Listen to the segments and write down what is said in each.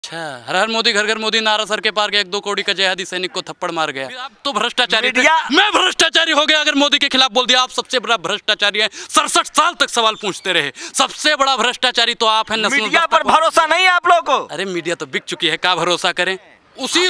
अच्छा, हर हर मोदी घर घर मोदी नारा सर के पार गया, 1-2 करोड़ का जयहादी सैनिक को थप्पड़ मार गया। आप तो भ्रष्टाचारी थे। मैं भ्रष्टाचारी हो गया अगर मोदी के खिलाफ बोल दिया। आप सबसे बड़ा भ्रष्टाचारी हैं। 67 साल तक सवाल पूछते रहे। सबसे बड़ा भ्रष्टाचारी तो आप हैं। मीडिया पर भरोसा नहीं है आप लोगों को? अरे मीडिया तो बिक चुकी है, क्या भरोसा करें। उसी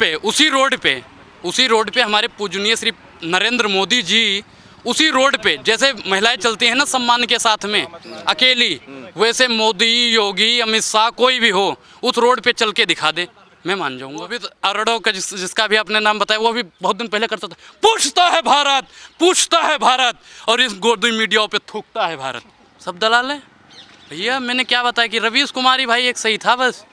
रोड पे हमारे पूजनीय श्री नरेंद्र मोदी जी, उसी रोड पे जैसे महिलाएं चलती हैं ना सम्मान के साथ में अकेली, वैसे मोदी, योगी, अमित शाह कोई भी हो उस रोड पे चल के दिखा दे, मैं मान जाऊंगा। अभी तो अरड़ों का जिसका भी आपने नाम बताया, वो भी बहुत दिन पहले करता था, पूछता है भारत, और इस गोदी मीडिया पे थूकता है भारत। सब दलाल है भैया। मैंने क्या बताया कि रवीश कुमारी भाई एक सही था बस।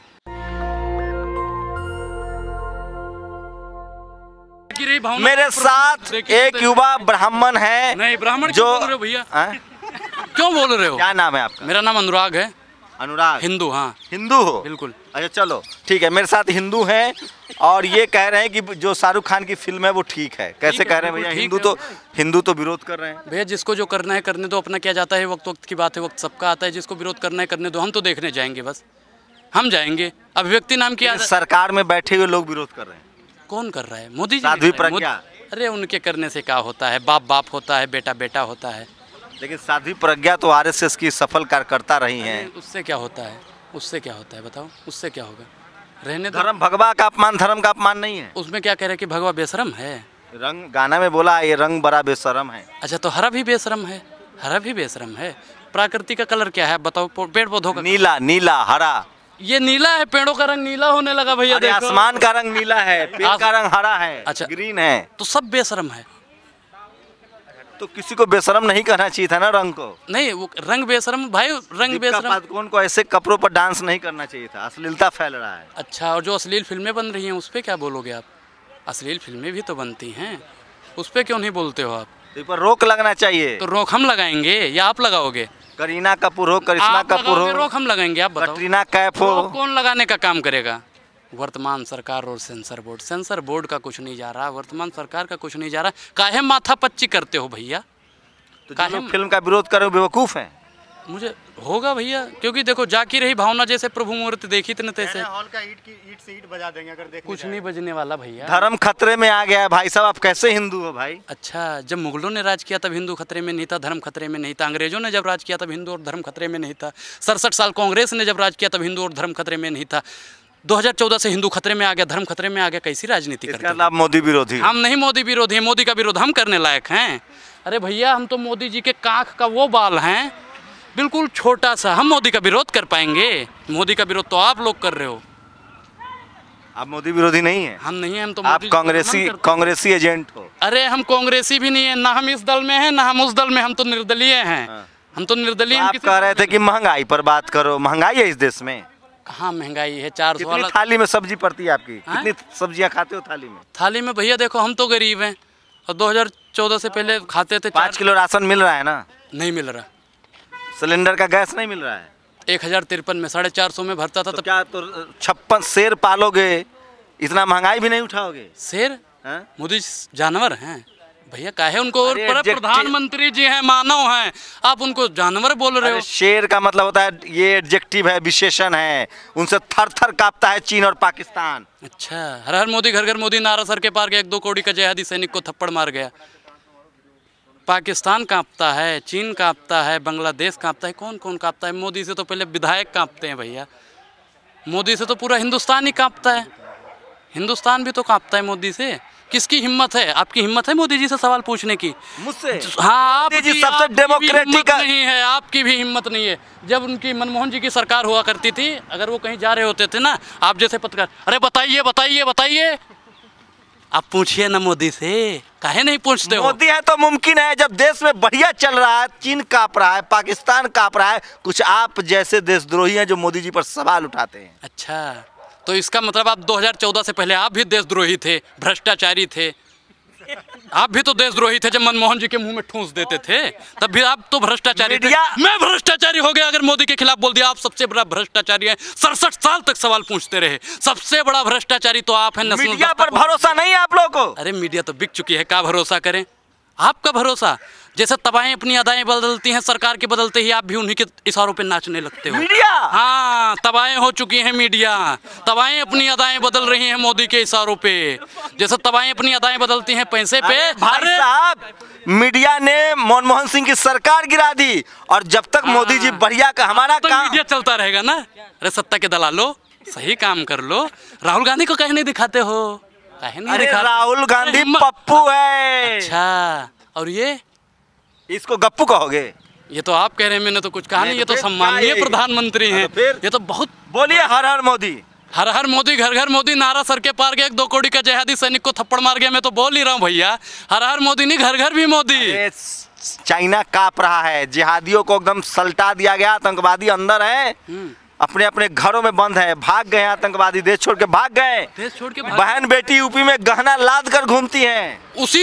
मेरे साथ एक युवा ब्राह्मण है। नहीं, ब्राह्मण जो क्यों बोल रहे हो भैया? क्यों बोल रहे हो? क्या नाम है आपका? मेरा नाम अनुराग है। अनुराग? हिंदू? हाँ। हिंदू हो? बिल्कुल। अच्छा चलो ठीक है, मेरे साथ हिंदू हैं और ये कह रहे हैं कि जो शाहरुख खान की फिल्म है वो ठीक है। कैसे कह रहे हैं भैया? हिंदू तो विरोध कर रहे हैं। भैया जिसको जो करना है करने दो, अपना क्या जाता है, वक्त वक्त की बात है, वक्त सबका आता है। जिसको विरोध करना है करने दो, हम तो देखने जाएंगे बस, हम जाएंगे। अभिव्यक्ति नाम की सरकार में बैठे हुए लोग विरोध कर रहे हैं। कौन कर रहा है? मोदी जी। साध्वी प्रज्ञा। अरे उनके करने से क्या होता है? बाप बाप होता है, बेटा बेटा होता है। लेकिन साध्वी प्रज्ञा तो आरएसएस की सफल कार्यकर्ता रही हैं। उससे क्या होता है? उससे क्या होता है बताओ? उससे क्या होगा? रहने धर्म भगवा का अपमान धर्म का अपमान नहीं है। उसमें क्या कह रहे हैं कि भगवा बेशरम है? रंग गाना में बोला ये रंग बड़ा बेशरम है। अच्छा, तो हरा भी बेशरम है? हरा भी बेशरम है। प्रकृति का कलर क्या है बताओ? पेड़ पौधों का नीला, नीला, हरा। ये नीला है, पेड़ों का रंग नीला होने लगा भैया। देखो आसमान का रंग नीला है, पेड़ का रंग हरा है। अच्छा, ग्रीन है। तो सब बेशरम है। तो किसी को बेशरम नहीं कहना चाहिए था ना रंग को? नहीं, वो रंग बेशरम भाई, रंग बेशरम। पादुकोण को ऐसे कपड़ों पर डांस नहीं करना चाहिए था, अश्लीलता फैल रहा है। अच्छा, और जो अश्लील फिल्में बन रही हैं उस पर क्या बोलोगे आप? अश्लील फिल्में भी तो बनती हैं, उस पर क्यों नहीं बोलते हो आप? तो पर रोक लगना चाहिए। तो रोक हम लगाएंगे या आप लगाओगे? करीना कपूर हो, करिश्मा कपूर हो, रोक हम लगाएंगे, आप बताओ। कटरीना कैफ हो, कौन लगाने का काम करेगा? वर्तमान सरकार और सेंसर बोर्ड का कुछ नहीं जा रहा, वर्तमान सरकार का कुछ नहीं जा रहा। काहे माथा पच्ची करते हो भैया? तो जो फिल्म का विरोध कर रहे हो बेवकूफ है। मुझे होगा भैया, क्योंकि देखो जाकी रही भावना जैसे प्रभु मूर्ति देखी इतने तैसे हॉल का ईट से ईट बजा देंगे अगर देखने कुछ नहीं बजने वाला भैया। धर्म खतरे में आ गया है भाई साहब। आप कैसे हिंदू हो भाई? अच्छा, जब मुगलों ने राज किया तब हिंदू खतरे में नहीं था, धर्म खतरे में नहीं था। अंग्रेजों ने जब राज किया तब हिंदू और धर्म खतरे में नहीं था। 67 साल कांग्रेस ने जब राज किया तब हिंदू और धर्म खतरे में नहीं था। 2014 से हिंदू खतरे में आ गया, धर्म खतरे में आ गया। कैसी राजनीति करते हैं? आप मोदी विरोधी? हम नहीं मोदी विरोधी हैं। मोदी का विरोध हम करने लायक हैं? अरे भैया, हम तो मोदी जी के कांख का वो बाल हैं, बिल्कुल छोटा सा। हम मोदी का विरोध कर पाएंगे? मोदी का विरोध तो आप लोग कर रहे हो। आप मोदी विरोधी नहीं है? हम नहीं है, हम तो आप कांग्रेसी एजेंट हो। अरे हम कांग्रेसी भी नहीं है, ना हम इस दल में हैं ना हम उस दल में। हम तो निर्दलीय हैं। हम तो निर्दलीय। आप कह रहे थे कि महंगाई पर बात करो। महंगाई है इस देश में? कहाँ महंगाई है? 400 कितनी थाली में सब्जी पड़ती है आपकी? कितनी सब्जियां खाते हो थाली में? थाली में भैया देखो, हम तो गरीब हैं और 2014 से पहले खाते थे। 5 किलो राशन मिल रहा है ना? नहीं मिल रहा। सिलेंडर का गैस नहीं मिल रहा है? 1053 में 450 में भरता था। तो क्या तो 56 शेर पालोगे, इतना महंगाई भी नहीं उठाओगे? शेर? मोदी जानवर हैं भैया, काहे उनको? और प्रधानमंत्री जी हैं, मानव हैं, आप उनको जानवर बोल रहे हो? शेर का मतलब होता है, ये एडजेक्टिव है, विशेषण है। उनसे थर थर कांपता है चीन और पाकिस्तान। अच्छा, हर हर मोदी घर घर मोदी नारा सर के पार गया, 1-2 करोड़ का जयहादी सैनिक को थप्पड़ मार गया। पाकिस्तान कांपता है, चीन कांपता है, बांग्लादेश कांपता है। कौन कौन कांपता है? मोदी से तो पहले विधायक कांपते हैं भैया। मोदी से तो पूरा हिंदुस्तान ही कांपता है। हिंदुस्तान भी तो कांपता है मोदी से। किसकी हिम्मत है? आपकी हिम्मत है मोदी जी से सवाल पूछने की? मुझसे? हाँ, आपकी सबसे डेमोक्रेटिक नहीं है, आपकी भी हिम्मत नहीं है। जब उनकी मनमोहन जी की सरकार हुआ करती थी, अगर वो कहीं जा रहे होते थे ना, आप जैसे पत्रकार, अरे बताइए बताइए बताइए, आप पूछिए ना मोदी से। काहे नहीं पूछते हो? मोदी है तो मुमकिन है। जब देश में बढ़िया चल रहा है, चीन कांप रहा है, पाकिस्तान कांप रहा है, कुछ आप जैसे देशद्रोही हैं जो मोदी जी पर सवाल उठाते हैं। अच्छा, तो इसका मतलब आप 2014 से पहले आप भी देशद्रोही थे, भ्रष्टाचारी थे। आप भी तो देशद्रोही थे जब मनमोहन जी के मुंह में ठूंस देते थे, तब भी आप तो भ्रष्टाचारी थे। मैं भ्रष्टाचारी हो गया अगर मोदी के खिलाफ बोल दिया। आप सबसे बड़ा भ्रष्टाचारी हैं। 67 साल तक सवाल पूछते रहे। सबसे बड़ा भ्रष्टाचारी तो आप हैं। मीडिया पर भरोसा नहीं है आप लोगों को? अरे मीडिया तो बिक चुकी है, क्या भरोसा करें। आपका भरोसा। जैसे तबाहें अपनी अदाएं बदलती हैं, सरकार के बदलते ही आप भी उन्हीं के इशारों पे नाचने लगते हो। मीडिया, हाँ, तबाहें हो चुकी हैं मीडिया, तबाहें अपनी अदाएं बदल रही हैं मोदी के इशारों पे। जैसे तबाहें अपनी अदाएं बदलती हैं पैसे पे। भाई साहब, मीडिया ने मनमोहन सिंह की सरकार गिरा दी, और जब तक मोदी जी बढ़िया का हमारा तो काम, मीडिया चलता रहेगा ना। अरे सत्ता के दलालो, सही काम कर लो। राहुल गांधी को कहीं नहीं दिखाते हो, कहीं नहीं अरे दिखाते। राहुल गांधी पप्पू है। अच्छा, और ये इसको गप्पू कहोगे? ये तो आप कह रहे हैं, मैंने तो कुछ कहा नहीं। ये तो फिर सम्माननीय क्या है? प्रधानमंत्री हैं। तो फिर? ये तो बहुत। बोलिए हर हर मोदी। हर हर मोदी, घर घर मोदी नारा सर के पार गया, 1-2 करोड़ का जिहादी सैनिक को थप्पड़ मार गया। मैं तो बोल ही रहा हूँ भैया, हर हर मोदी नहीं, घर घर भी मोदी। चाइना कांप रहा है, जिहादियों को एकदम सल्टा दिया गया, आतंकवादी अंदर है, अपने अपने घरों में बंद है, भाग गए आतंकवादी, देश छोड़ के भाग गए। देश छोड़ के बहन बेटी यूपी में गहना लाद कर घूमती हैं। उसी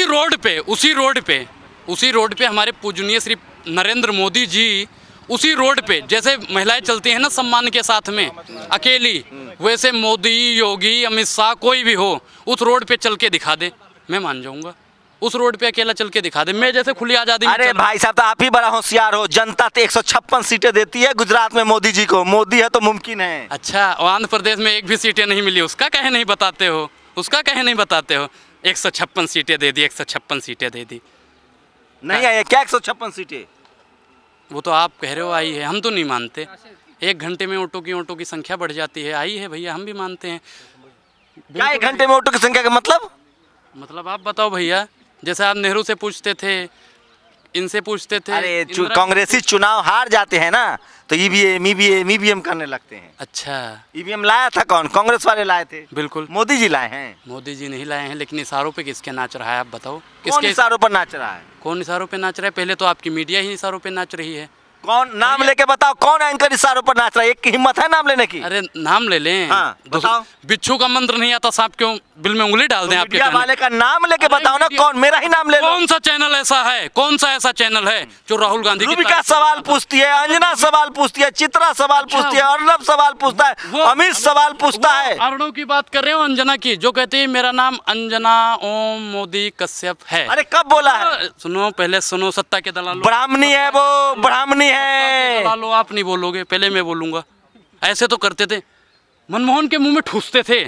रोड पे हमारे पूजनीय श्री नरेंद्र मोदी जी, उसी रोड पे जैसे महिलाएं चलती हैं ना सम्मान के साथ में अकेली, वैसे मोदी, योगी, अमित शाह कोई भी हो, उस रोड पे चल के दिखा दे, मैं मान जाऊंगा। उस रोड पे अकेला चल के दिखा दे, मैं जैसे खुली आजादी। अरे भाई साहब, तो आप ही बड़ा होशियार हो। जनता तो 156 सीटें देती है गुजरात में मोदी जी को, मोदी है तो मुमकिन है। अच्छा, आंध्र प्रदेश में एक भी सीटें नहीं मिली, उसका कहे नहीं बताते हो, उसका कहे नहीं बताते हो। 156 सीटें दे दी, 156 सीटें दे दी। नहीं आई है क्या 156 सीटें? वो तो आप कह रहे हो आई है, हम तो नहीं मानते। 1 घंटे में ऑटो की संख्या बढ़ जाती है, आई है भैया, हम भी मानते हैं। क्या 1 घंटे में ऑटो की संख्या का मतलब आप बताओ भैया। जैसे आप नेहरू से पूछते थे, इनसे पूछते थे। अरे कांग्रेसी चुनाव हार जाते हैं ना, तो ईवीएम करने लगते हैं। अच्छा, ईवीएम लाया था कौन? कांग्रेस वाले लाए थे। बिल्कुल, मोदी जी लाए हैं। मोदी जी नहीं लाए हैं, लेकिन इशारों पे किसके नाच रहा है आप बताओ? कौन इशारों पर नाच रहा है? कौन इशारों पे नाच रहा है? पहले तो आपकी मीडिया ही इशारों पे नाच रही है। कौन? नाम लेके बताओ, कौन एंकर इशारों पर नाच रहा है? एक की हिम्मत है नाम लेने की? अरे नाम ले लें। हाँ, बताओ। बिच्छू का मंत्र नहीं आता, सांप क्यों बिल में उंगली डाल दें? तो आपके मीडिया वाले का नाम लेके बताओ ना, कौन? मेरा ही नाम ले लो। कौन सा चैनल ऐसा है, कौन सा ऐसा चैनल है जो राहुल गांधी की रूबिका सवाल पूछती है, अंजना सवाल पूछती है, चित्रा सवाल पूछती है, अर्नब सवाल पूछता है, अमित सवाल पूछता है। अर्णव की बात कर रहे हो, अंजना की, जो कहती है मेरा नाम अंजना ओम मोदी कश्यप है। अरे कब बोला है? सुनो, पहले सुनो, सत्ता के दलाल। ब्राह्मणी है वो, ब्राह्मणी है। लो, आप नहीं बोलोगे, पहले मैं बोलूंगा। ऐसे तो करते थे, मनमोहन के मुंह में ठूसते थे।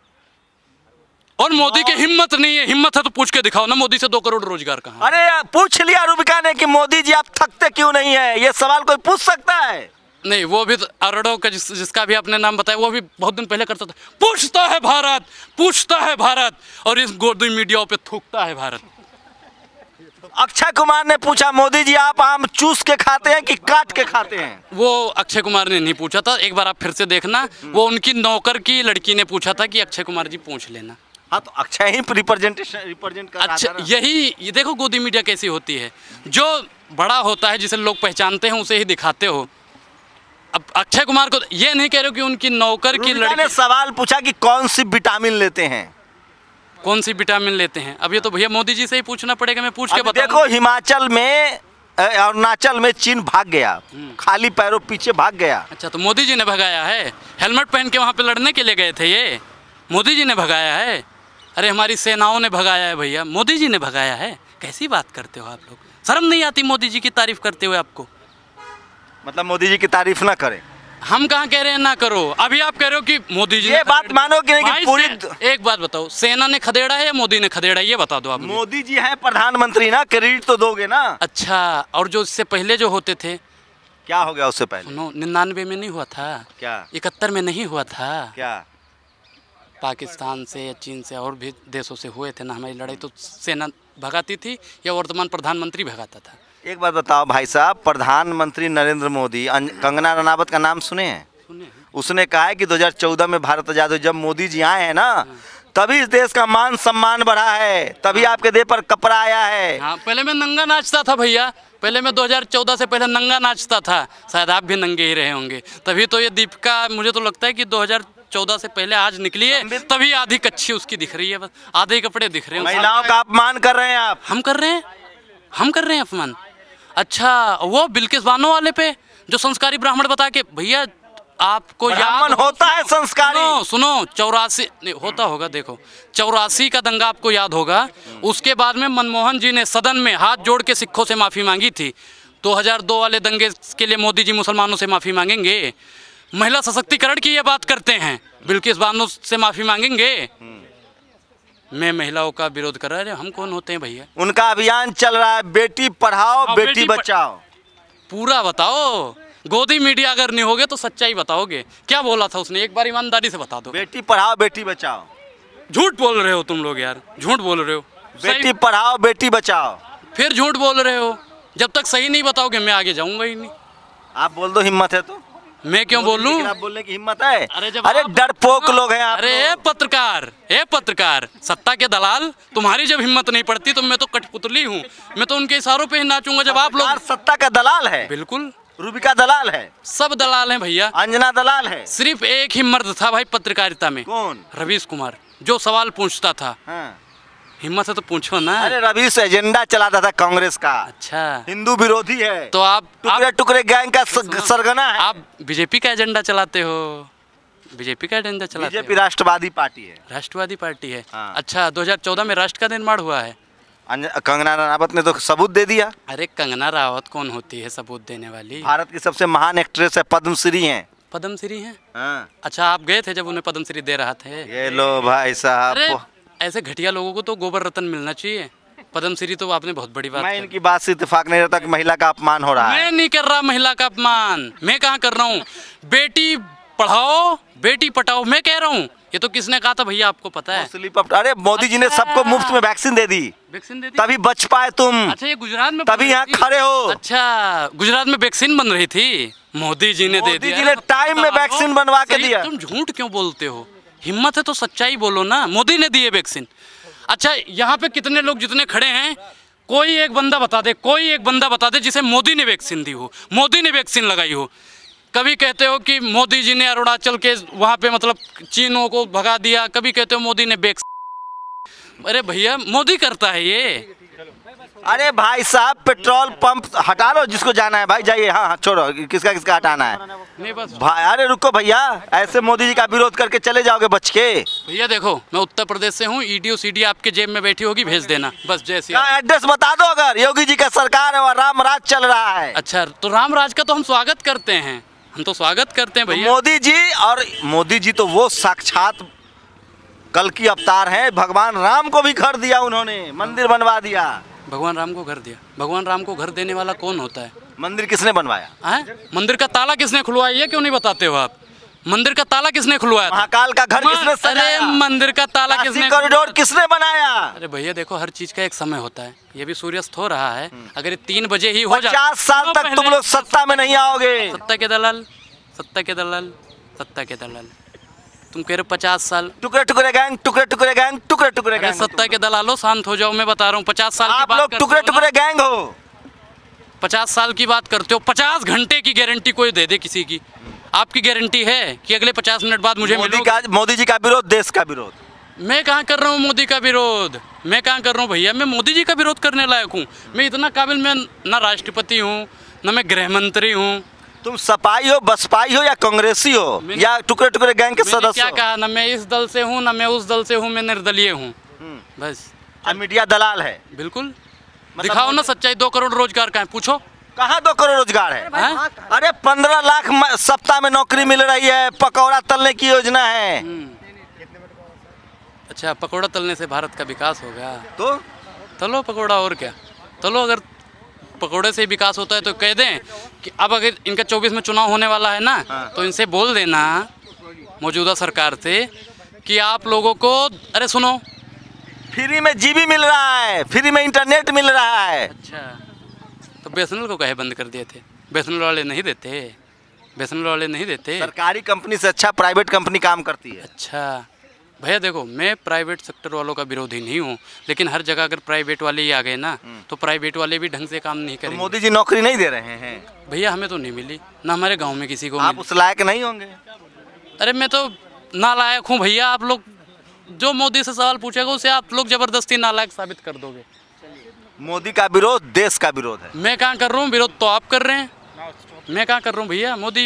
और मोदी की हिम्मत नहीं है, हिम्मत है तो पूछ के दिखाओ ना, मोदी से 2 करोड़ रोजगार कहाँ? अरे पूछ लिया रूबिका ने कि मोदी जी आप थकते क्यों नहीं है, ये सवाल कोई पूछ सकता है? नहीं, वो भी तो अर्णव का जिसका भी आपने नाम बताया, वो भी बहुत दिन पहले करता था, पूछता है भारत, पूछता है भारत, और इस गोदी मीडिया पे थूकता है भारत। अक्षय कुमार ने पूछा, मोदी जी आप आम चूस के खाते हैं कि काट के खाते हैं? वो अक्षय कुमार ने नहीं पूछा था, एक बार आप फिर से देखना, वो उनकी नौकर की लड़की ने पूछा था कि अक्षय कुमार जी पूछ लेना। हाँ, तो अक्षय ही रिप्रेजेंट कर रहा अच्छा, था ना। ये देखो गोदी मीडिया कैसी होती है, जो बड़ा होता है जिसे लोग पहचानते हैं उसे ही दिखाते हो। अब अक्षय कुमार को ये नहीं कह रहे हो कि उनकी नौकर की लड़की ने सवाल पूछा कि कौन सी विटामिन लेते हैं, कौन सी विटामिन लेते हैं। अब ये तो भैया मोदी जी से ही पूछना पड़ेगा, मैं पूछ के बताऊं। देखो हिमाचल में, अरुणाचल में चीन भाग गया, खाली पैरों पीछे भाग गया। अच्छा, तो मोदी जी ने भगाया है? हेलमेट पहन के वहाँ पे लड़ने के लिए गए थे, ये मोदी जी ने भगाया है? अरे हमारी सेनाओं ने भगाया है भैया, मोदी जी ने भगाया है। कैसी बात करते हो आप लोग? शर्म नहीं आती मोदी जी की तारीफ करते हुए आपको? मतलब मोदी जी की तारीफ ना करें? हम कहाँ कह रहे हैं ना करो, अभी आप कह रहे हो कि मोदी जी ये बात मानो कि नहीं कि पूरी। एक बात बताओ, सेना ने खदेड़ा है या मोदी ने खदेड़ा, ये बता दो आप। मोदी जी हैं प्रधानमंत्री ना, क्रेडिट तो दोगे ना। अच्छा, और जो इससे पहले जो होते थे, क्या हो गया उससे पहले? 99 में नहीं हुआ था क्या? 71 में नहीं हुआ था क्या? पाकिस्तान से या चीन से और भी देशों से हुए थे ना हमारी लड़ाई, तो सेना भगाती थी या वर्तमान प्रधानमंत्री भगाता था? एक बात बताओ भाई साहब, प्रधानमंत्री नरेंद्र मोदी, कंगना रनावत का नाम सुने हैं? उसने कहा है कि 2014 में भारत आजाद हुआ, जब मोदी जी आए हैं ना, तभी इस देश का मान सम्मान बढ़ा है, तभी आपके देह पर कपड़ा आया है। हाँ, पहले मैं नंगा नाचता था भैया, पहले मैं 2014 से पहले नंगा नाचता था, शायद आप भी नंगे ही रहे होंगे। तभी तो ये दीपिका, मुझे तो लगता है कि 2014 से पहले आज निकली है, तभी आधी कच्ची उसकी दिख रही है, बस आधे कपड़े दिख रहे हैं। महिलाओं का अपमान कर रहे हैं आप। हम कर रहे हैं अपमान? अच्छा, वो बिल्किस बानो वाले पे जो संस्कारी ब्राह्मण बता के, भैया आपको याद ब्राह्मण होता है संस्कारी। सुनो 84 नहीं होता होगा, देखो 84 का दंगा आपको याद होगा। उसके बाद में मनमोहन जी ने सदन में हाथ जोड़ के सिखों से माफ़ी मांगी थी। 2002 वाले दंगे के लिए मोदी जी मुसलमानों से माफ़ी मांगेंगे? महिला सशक्तिकरण की ये बात करते हैं, बिल्किस बानो से माफ़ी मांगेंगे? मैं महिलाओं का विरोध कर रहा है, हम कौन होते हैं भैया? उनका अभियान चल रहा है, बेटी पढ़ाओ बेटी बचाओ। पूरा बताओ, गोदी मीडिया अगर नहीं होगे तो सच्चाई बताओगे। क्या बोला था उसने, एक बार ईमानदारी से बता दो। बेटी पढ़ाओ बेटी बचाओ। झूठ बोल रहे हो तुम लोग यार, झूठ बोल रहे हो। बेटी पढ़ाओ बेटी बचाओ, फिर झूठ बोल रहे हो। जब तक सही नहीं बताओगे मैं आगे जाऊंगा ही नहीं। आप बोल दो हिम्मत है तो। मैं क्यों बोलूं? आप बोलने की हिम्मत है? अरे डरपोक लोग हैं आप। अरे पत्रकार सत्ता के दलाल, तुम्हारी जब हिम्मत नहीं पड़ती तो मैं तो कठपुतली हूँ, मैं तो उनके इशारों पे ही नाचूंगा जब आप लोग। सत्ता का दलाल है? बिल्कुल, रूबिका दलाल है, सब दलाल हैं भैया। अंजना दलाल है। सिर्फ एक ही मर्द था भाई पत्रकारिता में। कौन? रवीश कुमार, जो सवाल पूछता था। हाँ। हिम्मत है तो पूछो ना। अरे रवीश एजेंडा चलाता था कांग्रेस का। अच्छा, हिंदू विरोधी है तो आप टुकड़े टुकड़े गैंग का सरगना है। आप बीजेपी का एजेंडा चलाते हो, बीजेपी का एजेंडा चलाते हो। बीजेपी राष्ट्रवादी पार्टी है। राष्ट्रवादी पार्टी है। हाँ। अच्छा, 2014 में राष्ट्र का निर्माण हुआ है। कंगना रनावत ने तो सबूत दे दिया। अरे कंगना रावत कौन होती है सबूत देने वाली? भारत की सबसे महान एक्ट्रेस है, पद्मश्री हैं। पद्मश्री हैं? हाँ। अच्छा, आप गए थे जब उन्हें पद्मश्री दे रहा थे? ये लो भाई साहब। अरे ऐसे घटिया लोगों को तो गोबर रत्न मिलना चाहिए, पद्मश्री तो आपने बहुत बड़ी बात। मैं इनकी बात से इत्तेफाक नहीं रहता कि महिला का अपमान हो रहा है। मैं नहीं कर रहा महिला का अपमान, मैं कहाँ कर रहा हूँ? बेटी पढ़ाओ बेटी पटाओ मैं कह रहा हूँ। ये तो किसने कहा था भैया, आपको पता है? अरे मोदी जी ने सबको मुफ्त में वैक्सीन दे दी, वैक्सीन दे दी, तभी बच पाए तुम। अच्छा, ये गुजरात में तभी यहाँ खड़े हो। अच्छा, गुजरात में वैक्सीन बन रही थी, मोदी जी ने दे दिया। मोदी जी ने टाइम में वैक्सीन बनवा के दिया। तुम झूठ क्यों बोलते हो? हिम्मत है तो सच्चाई बोलो ना। मोदी ने दिए वैक्सीन। अच्छा, यहाँ पे कितने लोग जितने खड़े हैं, कोई एक बंदा बता दे, कोई एक बंदा बता दे जिसे मोदी ने वैक्सीन दी हो, मोदी ने वैक्सीन लगाई हो। कभी कहते हो कि मोदी जी ने अरुणाचल के वहाँ पे मतलब चीनों को भगा दिया, कभी कहते हो मोदी ने वैक्सीन। अरे भैया, मोदी करता है ये। अरे भाई साहब, पेट्रोल पंप हटा लो, जिसको जाना है भाई जाइए। हाँ छोड़ो, किसका किसका हटाना है? नहीं बस भाई, अरे रुको भैया, ऐसे मोदी जी का विरोध करके चले जाओगे बच के? भैया देखो, मैं उत्तर प्रदेश से हूँ, ईडीओ सीडी आपके जेब में बैठी होगी, भेज देना बस। जैसे एड्रेस बता दो, अगर योगी जी का सरकार है और राम राज चल रहा है। अच्छा, तो राम राज का तो हम स्वागत करते हैं, हम तो स्वागत करते हैं भैया। मोदी जी, और मोदी जी तो वो साक्षात कल की अवतार है। भगवान राम को भी घर दिया उन्होंने, मंदिर बनवा दिया। भगवान राम को घर दिया? भगवान राम को घर देने वाला कौन होता है? मंदिर किसने बनवाया है? मंदिर का ताला किसने खुलवाया, ये क्यों नहीं बताते हो आप? मंदिर का ताला किसने खुलवाया? महाकाल का घर किसने सजाया? अरे मंदिर का ताला किसने? कॉरिडोर किसने बनाया? अरे भैया देखो, हर चीज का एक समय होता है। ये भी सूर्यास्त हो रहा है, अगर ये 3 बजे ही हो जाए, 50 साल तक तुम लोग सत्ता में नहीं आओगे। सत्ता के दलाल, सत्ता के दलाल, सत्ता के दलाल। तुम कह रहे हो 50 साल। टुकड़े टुकड़े गैंग, टुकड़े टुकड़े गैंग, टुकड़े टुकड़े गैंग। सत्ता के दलालों शांत हो जाओ, मैं बता रहा हूँ 50 साल की आप बात लोग टुकड़े टुकड़े गैंग हो। 50 साल की बात करते हो। 50 घंटे की गारंटी कोई दे दे किसी की? आपकी गारंटी है कि अगले 50 मिनट बाद मुझे मिलोगे? मोदी जी का विरोध, देश का विरोध। मैं कहाँ कर रहा हूँ मोदी का विरोध? मैं कहाँ कर रहा हूँ भैया? मैं मोदी जी का विरोध करने लायक हूँ? मैं इतना काबिल, मैं ना राष्ट्रपति हूँ, ना मैं गृह मंत्री हूँ। तुम सपाई हो, बसपाई हो, या कांग्रेसी हो, या टुकड़े टुकड़े गैंग के सदस्य हो? क्या कहा? ना मैं इस दल से हूँ, ना मैं उस दल से हूँ, मैं निर्दलीय हूँ बस। मीडिया दलाल है। बिल्कुल, दिखाओ ना सच्चाई। 2 करोड़ रोजगार कहाँ है? पूछो। कहाँ 2 करोड़ रोजगार है? अरे 15 लाख सप्ताह में नौकरी मिल रही है। पकौड़ा तलने की योजना है। अच्छा, पकौड़ा तलने से भारत का विकास होगा? तो तलो पकौड़ा, और क्या तलो। अगर पकौड़े से विकास होता है तो कह दें कि अब अगर इनका 24 में चुनाव होने वाला है ना, तो इनसे बोल देना मौजूदा सरकार से कि आप लोगों को, अरे सुनो, फ्री में जीबी मिल रहा है, फ्री में इंटरनेट मिल रहा है। अच्छा, तो बीएसएनएल को कहे बंद कर दिए थे? बीएसएनएल वाले नहीं देते, बीएसएनएल वाले नहीं देते। सरकारी कंपनी से अच्छा प्राइवेट कंपनी काम करती है। अच्छा भैया देखो, मैं प्राइवेट सेक्टर वालों का विरोधी नहीं हूँ, लेकिन हर जगह अगर प्राइवेट वाले ही आ गए ना, तो प्राइवेट वाले भी ढंग से काम नहीं करेंगे। तो मोदी जी नौकरी नहीं दे रहे हैं भैया? हमें तो नहीं मिली, ना हमारे गांव में किसी को। आप उस लायक नहीं होंगे। अरे मैं तो नालायक हूँ भैया। आप लोग जो मोदी से सवाल पूछेगा उसे आप लोग जबरदस्ती नालायक साबित कर दोगे। मोदी का विरोध देश का विरोध है। मैं कहाँ कर रहा हूँ विरोध? तो आप कर रहे हैं। मैं कहाँ कर रहा हूँ भैया मोदी विरोध?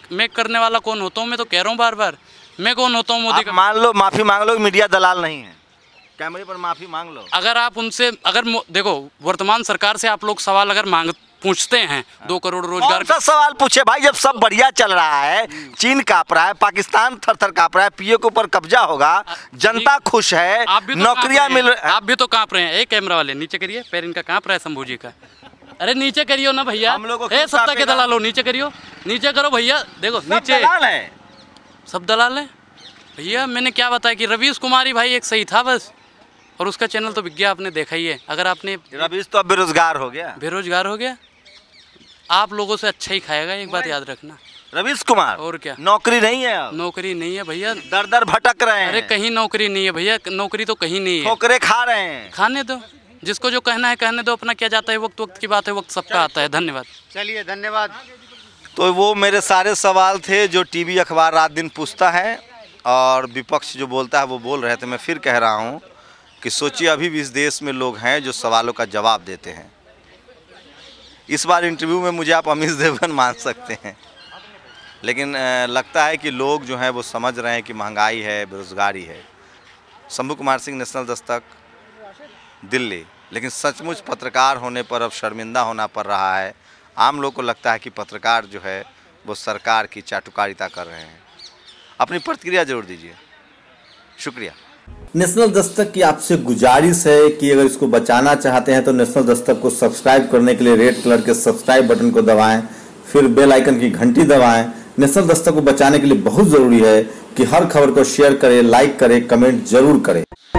मैं करने वाला कौन होता हूँ? मैं तो कह रहा हूँ बार बार, मैं कौन होता हूँ मोदी आप का? मान लो, माफी मांग लो, मीडिया दलाल नहीं है, कैमरे पर माफी मांग लो। अगर आप उनसे देखो, वर्तमान सरकार से आप लोग सवाल अगर पूछते हैं 2 करोड़ रोजगार कौन सा सवाल पूछे भाई, जब सब बढ़िया चल रहा है, चीन कांप रहा है, पाकिस्तान थर-थर कांप रहा है, पीओ के ऊपर कब्जा होगा, जनता खुश है, नौकरियां मिल रही। आप भी तो कांप रहे हैं। एक कैमरा वाले नीचे करिए, पैर इनका कांप रहा है शंभू जी का। अरे नीचे करियो ना भैया, हम लोगों को ए सत्ता के दलालो नीचे करियो, नीचे करो भैया। देखो नीचे दलाल है, सब दलाल है भैया। मैंने क्या बताया कि रवीश कुमारी भाई एक सही था बस, और उसका चैनल तो बिक गया, आपने देखा ही है। अगर आपने रवीश तो अब बेरोजगार हो गया, बेरोजगार हो गया, आप लोगों से अच्छा ही खाएगा, एक बात याद रखना। रवीश कुमार और क्या, नौकरी नहीं है अब, नौकरी नहीं है भैया, दर दर भटक रहे हैं। अरे कहीं नौकरी नहीं है भैया, नौकरी तो कहीं नहीं है, ठोकरे खा रहे हैं। खाने दो, जिसको जो कहना है कहने दो, अपना क्या जाता है, वक्त वक्त की बात है, वक्त सबका आता है। धन्यवाद। चलिए धन्यवाद। तो वो मेरे सारे सवाल थे जो टीवी अखबार रात दिन पूछता है, और विपक्ष जो बोलता है वो बोल रहे थे। मैं फिर कह रहा हूँ कि सोचिए, अभी भी इस देश में लोग हैं जो सवालों का जवाब देते हैं। इस बार इंटरव्यू में मुझे आप अमित देवगन मान सकते हैं, लेकिन लगता है कि लोग जो हैं वो समझ रहे हैं कि महंगाई है, बेरोजगारी है। शंभू कुमार सिंह, नेशनल दस्तक, दिल्ली। लेकिन सचमुच पत्रकार होने पर अब शर्मिंदा होना पड़ रहा है। आम लोग को लगता है कि पत्रकार जो है वो सरकार की चाटुकारिता कर रहे हैं। अपनी प्रतिक्रिया जरूर दीजिए। शुक्रिया। नेशनल दस्तक की आपसे गुजारिश है कि अगर इसको बचाना चाहते हैं तो नेशनल दस्तक को सब्सक्राइब करने के लिए रेड कलर के सब्सक्राइब बटन को दबाएं, फिर बेल आइकन की घंटी दबाएं। नेशनल दस्तक को बचाने के लिए बहुत ज़रूरी है कि हर खबर को शेयर करें, लाइक करें, कमेंट जरूर करें।